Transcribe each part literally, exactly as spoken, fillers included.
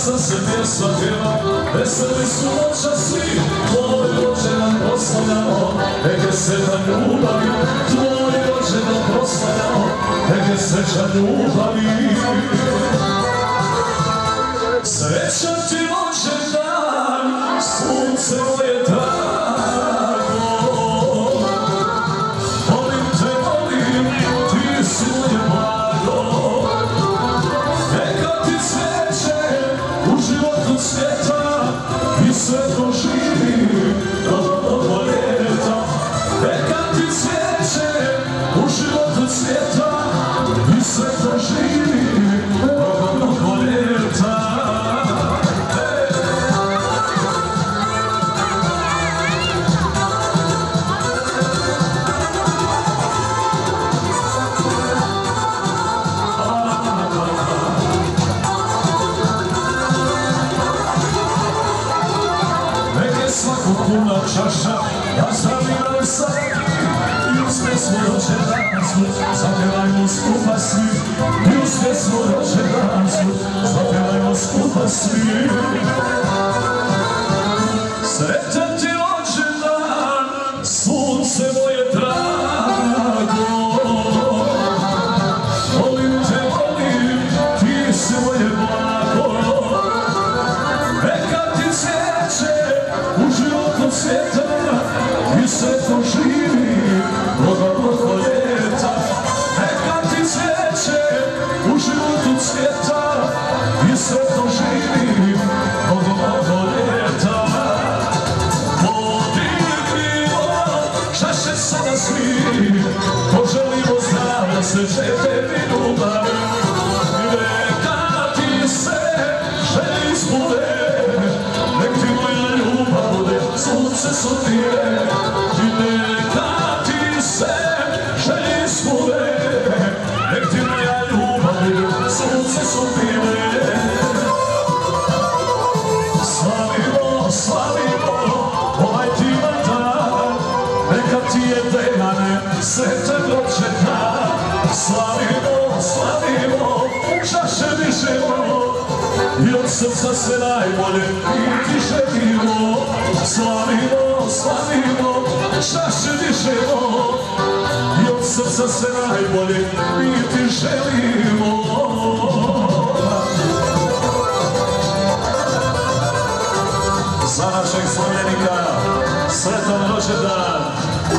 sam se pjesma pjeva, veseli su noćasi, tvoj rođendan proslavljamo, neke srećan ljubavi, tvoj rođendan proslavljamo, neke srećan ljubavi. Srećan ti rođendan, sunce moje drago, volim te, volim, ti si moje blago. Neka ti sreće u životu svijeta i sve to živi do novog ljeta. Neka ti sreće u životu svijeta i sve to živi do novog ljeta. Puna čaša, ja zaviram sad i uz pjesmu rođendan svoj, zapjevajmo skupa svi. I uz pjesmu rođendan svoj, zapjevajmo skupa svi. Sretan ti rođendan, sunce moje drago, volim te, volim, ti si moje blago. Neka ti sreće u životu svijeta i sve to živi do novog ljeta. Neka ti sreće u životu svijeta i sve to živi do novog ljeta. Podignimo čaše sada svi, poželimo zdravlja, sreće, tebi ljubavi. Neka ti se želje ispune, nek ti moja ljubav bude sunce sudbine. I neka ti se želje ispune, nek ti moja ljubav bude sunce sudbine. Slavimo, slavimo ovaj divan dan, neka ti je Dejane sretan rođendan. Slavimo, slavimo, čaše dižemo i od srca sve najbolje i ti želimo. Slavimo, slavimo, čaše dižemo i od srca sve najbolje i ti želimo. Za našeg slavljenika sretan rođendan.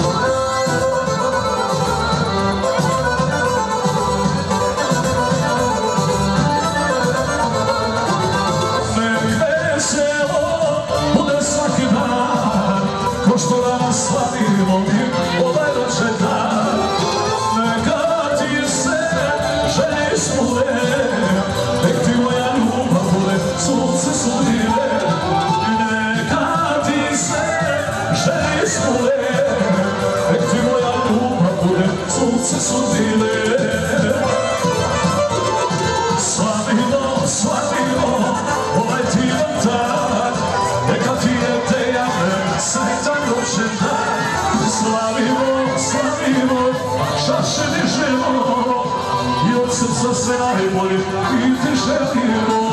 Što danas slavimo mi ovaj rođendan. Neka ti se želje ispune, nek ti moja ljubav bude sunce sudbine. Neka ti se želje ispune, nek ti moja ljubav bude sunce sudbine. Slavimo, slavimo ovaj divan dan, neka ti je Dejane sretan rođendan. Slavimo, slavimo, čaše dižemo i od srca sve najbolje i ti želimo.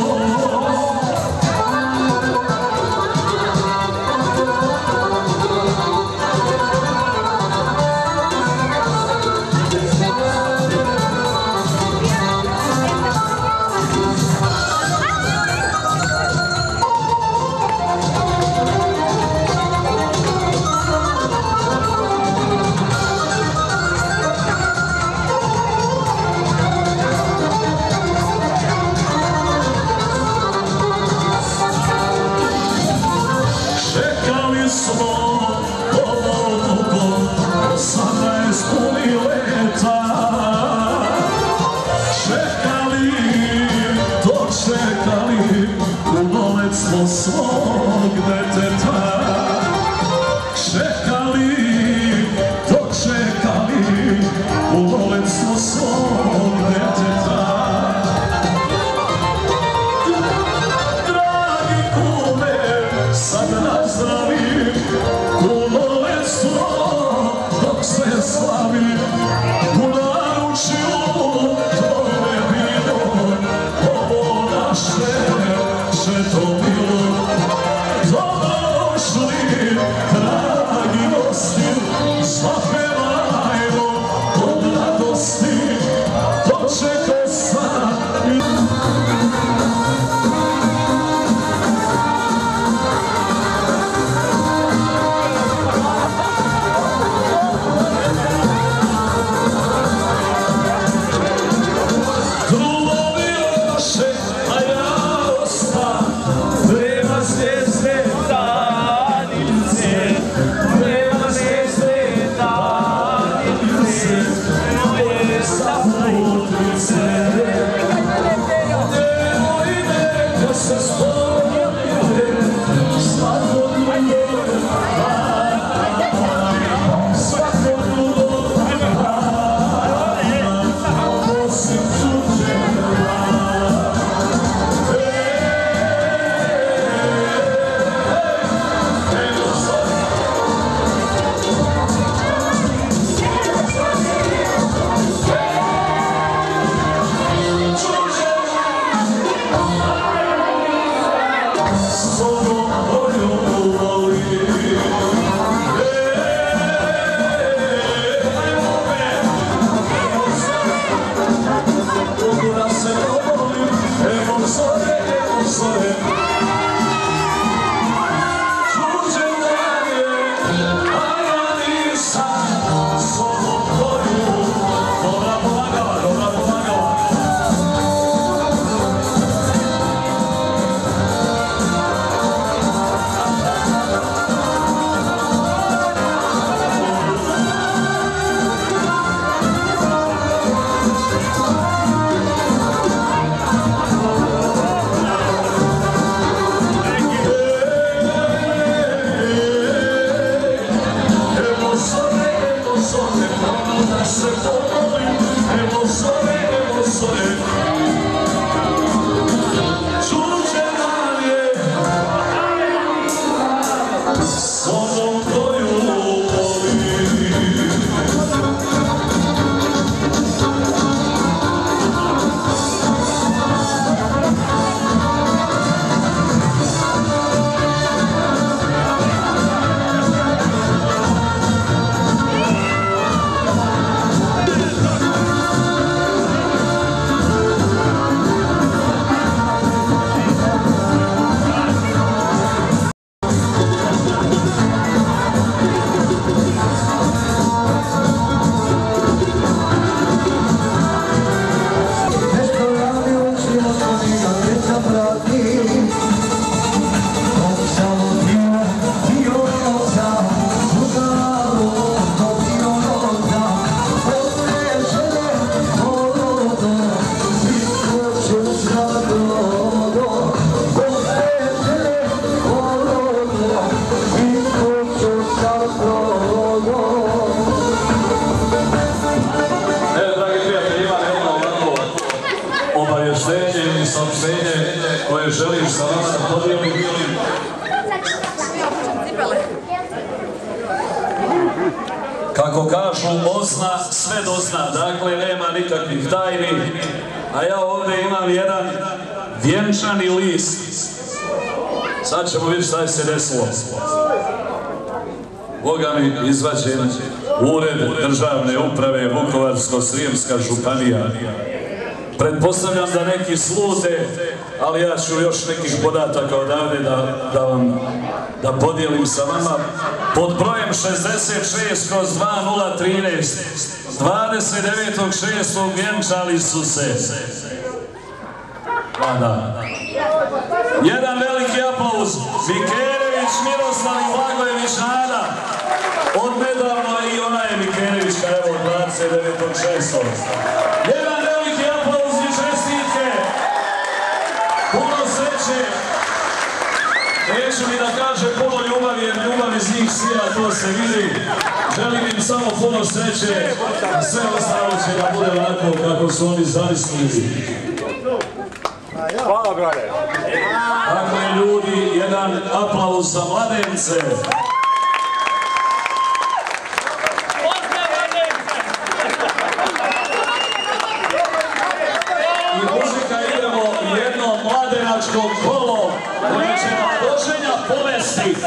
koje želim sa vama da podijelim. Kako kažu, ozna sve dozna, dakle nema nikakvih tajni, a ja ovdje imam jedan vjenčani list. Sad ćemo vidjeti šta je se desilo. Boga mi izvađen Ured državne uprave Vukovarsko-srijemska županija. Pretpostavljam da neki slute, ali ja ću još nekih podataka odavde da, da vam da podijelim sa vama. Pod brojem šezdeset šest kroz dva nula trinaest dvadeset devetog šestog vjenčali su se. Pa da. Jedan veliki aplauz. Mikerević Miroslav i Blagojević Nada. Od nedavno i ona je Mikerevićka, evo, dvadeset devetog šestog Jedan veliki aplauz i čestitke. Puno sreće. Neću mi da kaže puno ljubavi, jer ljubav iz njih sija, to se vidi. Želim im samo puno sreće, a sve ostalo će da bude onako kako su oni zamislili. Hvala, brale. Dakle, ljudi, jedan aplauz za mladence. I muzika idemo jedno mladenačko kolo koje će mladoženja povesti.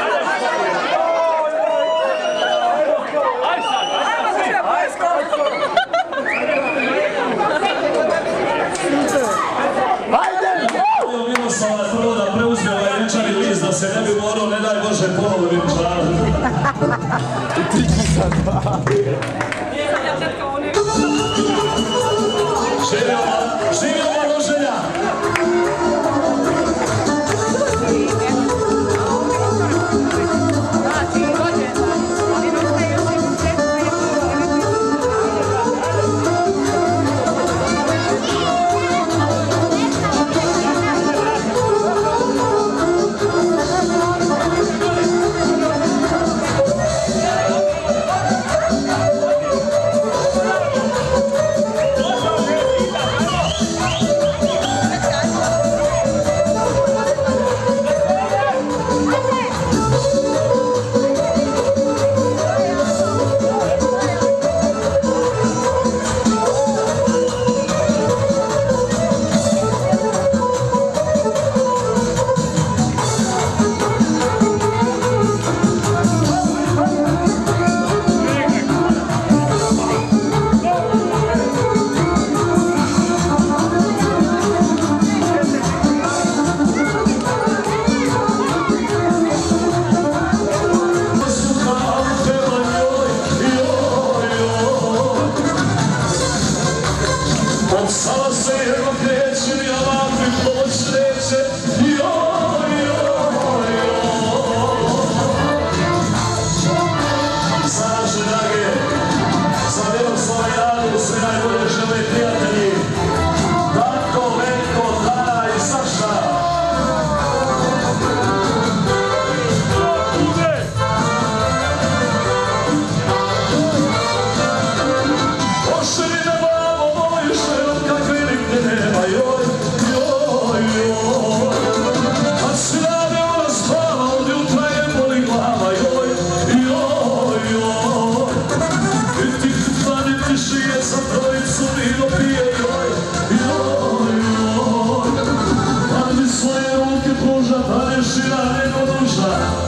Miroslava prvo da preuzme ovaj vjenčani list, da se ne bi morao, ne daj Bože, ponovo vjenčavati. Živio mladoženja! duža, ta ne šira nego duža.